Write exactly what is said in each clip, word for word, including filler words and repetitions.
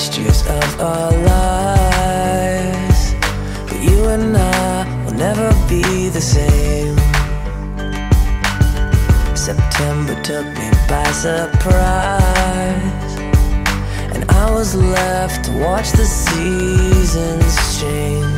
last years of our lives, but you and I will never be the same. September took me by surprise, and I was left to watch the seasons change.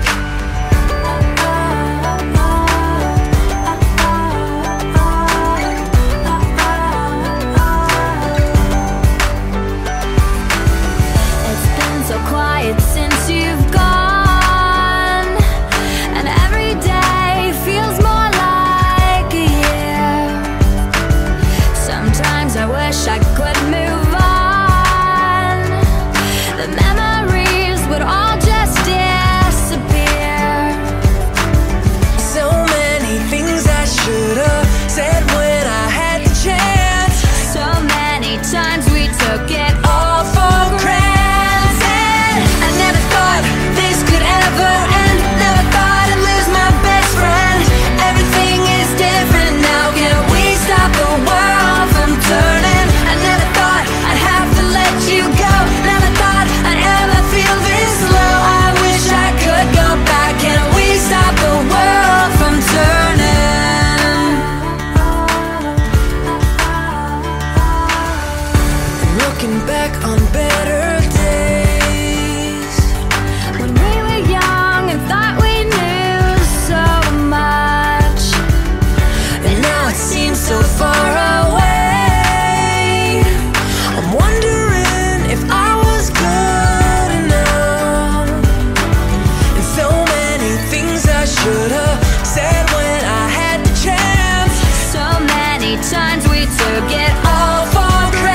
Since you've gone, and every day feels more like a year. Sometimes I wish I could move on. The memories would all just disappear. So many things I should have said when I had the chance. So many times we took it all for granted. Looking back on better days, when we were young and thought we knew so much, and now it seems so far away. I'm wondering if I was good enough, and so many things I should have said when I had the chance. So many times we took it all for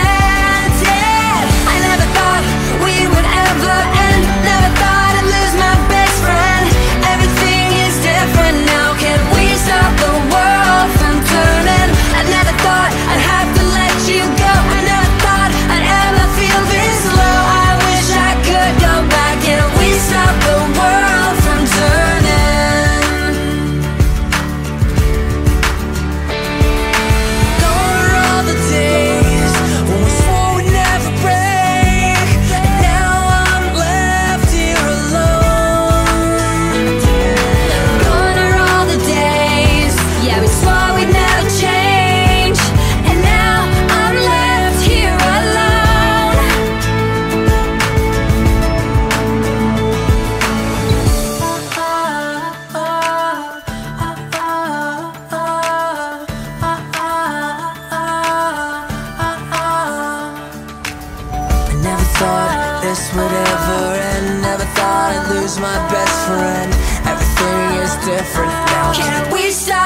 thought this would ever end. Never thought I'd lose my best friend. Everything is different now. Can we stop?